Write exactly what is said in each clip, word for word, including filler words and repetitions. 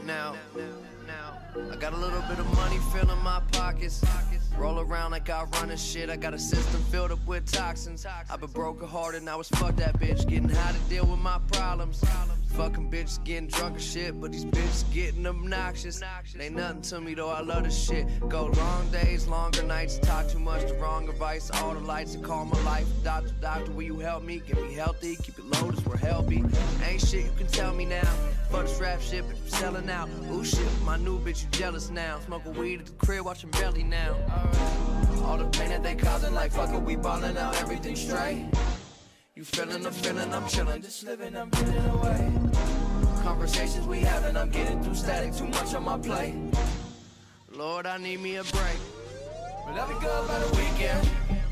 now, now, I got a little bit of money filling my pockets. Roll around like I run and shit. I got a system filled up with toxins. I've been broken hearted, now it's fuck that bitch. Getting how to deal with my problems. Fucking bitches getting drunk and shit, but these bitches getting obnoxious. It ain't nothing to me though, I love this shit. Go long days, longer nights, talk too much, the wrong advice. All the lights that call my life. Doctor, doctor, will you help me? Get me healthy, keep it low, this where hell be. Ain't shit you can tell me now. Fuck this rap shit, but I'm selling out. Ooh shit, my new bitch, you jealous now. Smoking weed at the crib, watching Belly now. All the pain that they causing, like fuck it, we ballin' out, everything straight. You feeling the feeling, I'm chillin', just living, I'm getting away. Conversations we having, I'm getting through static, too much on my plate. Lord, I need me a break. But I'll be good by the weekend.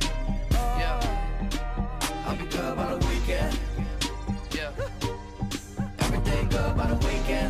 Yeah, I'll be good by the weekend. Yeah, everything good by the weekend.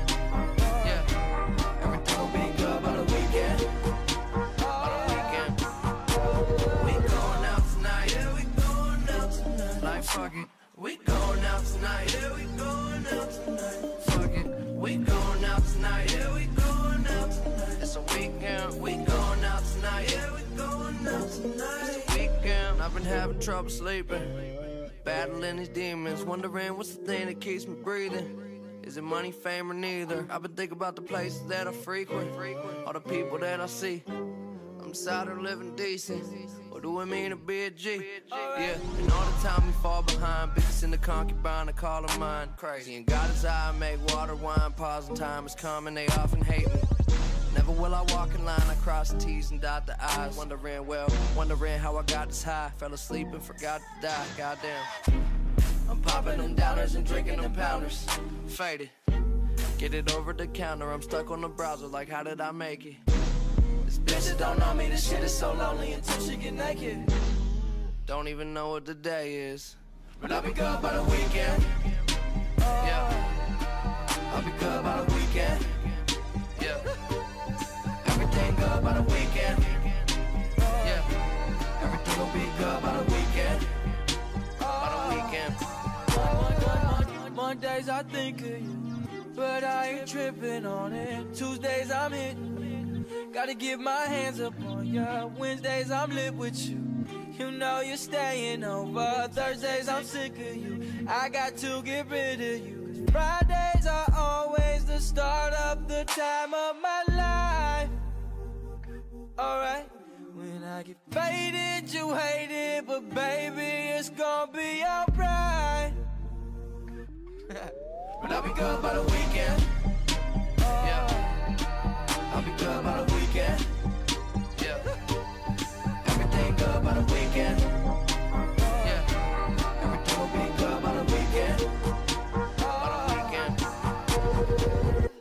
Yeah, everything will be good by the weekend. By the weekend. We going out tonight, yeah, we going out tonight. Like fuck it, we going out tonight, yeah, we going out tonight. Fuck it, we going out tonight, yeah, we going out tonight. It's a weekend, we going out tonight, yeah, we going out tonight. It's a weekend, I've been having trouble sleeping, battling these demons, wondering what's the thing that keeps me breathing. Is it money, fame, or neither? I've been thinking about the places that I frequent, all the people that I see. I'm tired of living decent. What do it mean to be a G? Yeah, and all the time we fall behind. Bitches in the concubine, I call them mine. Crazy, and God is I make water, wine, pause, and time is coming. They often hate me. Never will I walk in line, I cross the T's and dot the I's. Wondering, well, wondering how I got this high. Fell asleep and forgot to die, goddamn. I'm popping them downers and drinking them pounders. Faded, get it over the counter. I'm stuck on the browser like how did I make it? This bitch that don't know me, this shit is so lonely until she get naked. Don't even know what the day is, but I'll be good by the weekend. Yeah, I'll be good by the weekend. Yeah, everything good by the weekend. Yeah, everything will be good by the weekend. By the weekend. Mondays I think of you, but I ain't tripping on it. Tuesdays I'm hitting, gotta get my hands up on ya. Wednesdays I'm lit with you, you know you're staying over. Thursdays I'm sick of you, I got to get rid of you. Cause Fridays are always the start of the time of my life. Alright, when I get faded, you hate it, but baby, it's gonna be alright. But I'll be good by the weekend. Yeah, I'll be good by the weekend. Yeah, everything good by the weekend. Yeah, everything will be good by the weekend. By the weekend.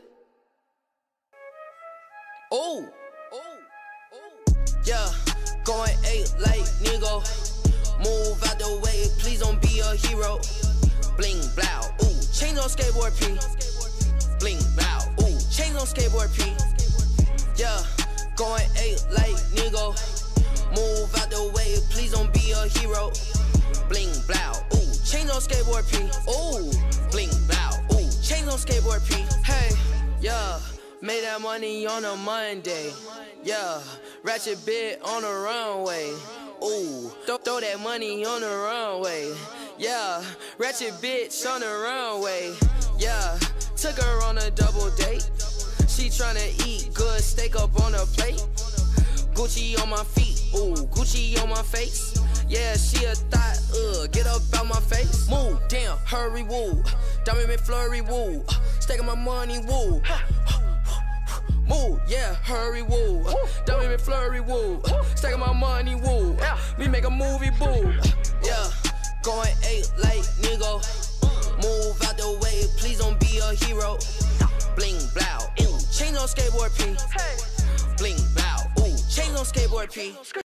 Oh, oh, oh. Yeah, going eight like nigga. Move out the way, please don't be a hero. Bling, blow, ooh, chains on skateboard P. Bling, blow, ooh, chains on skateboard P. Yeah, going eight like nigga. Move out the way, please don't be a hero. Bling, blow, ooh, chains on skateboard P. Ooh, bling, blow, ooh, chains on skateboard P. Hey, yeah, made that money on a Monday. Yeah, ratchet bit on the runway. Ooh, throw, throw that money on the runway. Yeah, ratchet bitch on the runway. Yeah, took her on a double date. She tryna eat good steak up on a plate. Gucci on my feet, ooh, Gucci on my face. Yeah, she a thought, uh, get up out my face. Move, damn, hurry, woo. Diamond McFlurry, woo. Staking my money, woo. Move, yeah, hurry, woo. Diamond McFlurry, woo. Staking my money, woo. We make a movie, boo. Yeah. Going eight like nigga. Move out the way, please don't be a hero. Bling, blow, ooh, chains on skateboard P. Bling, blow, ooh, chains on skateboard P.